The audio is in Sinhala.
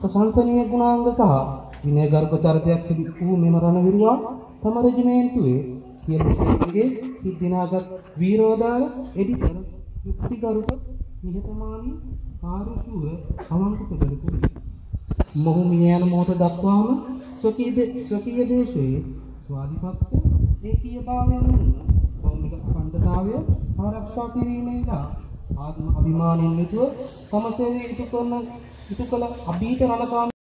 ප්‍රශංසනීය ගුණාංග සහ විනයගරුක චරිතයක් වූ මෙම රණවිරුවා තම රෙජිමේන්තුවේ සියලු දෙනාගේ සිද්ධිනාගත් වීරෝදාර එඩිටර් යුක්තිගරුක නිහතමානී කාර්යශූර අවංක සුබලකුයි. මොහු මිය යන මොහොත දක්වාම ස්වකීය දේශයේ ස්වාධිපත්‍ය ඒකීයභාවයෙන් කෞමික අඛණ්ඩතාවය ආරක්ෂා කිරීමේදී ආත්ම අභිමානයෙන් යුතුව තම සේවය ඉටු කළ අභීත රණකාමී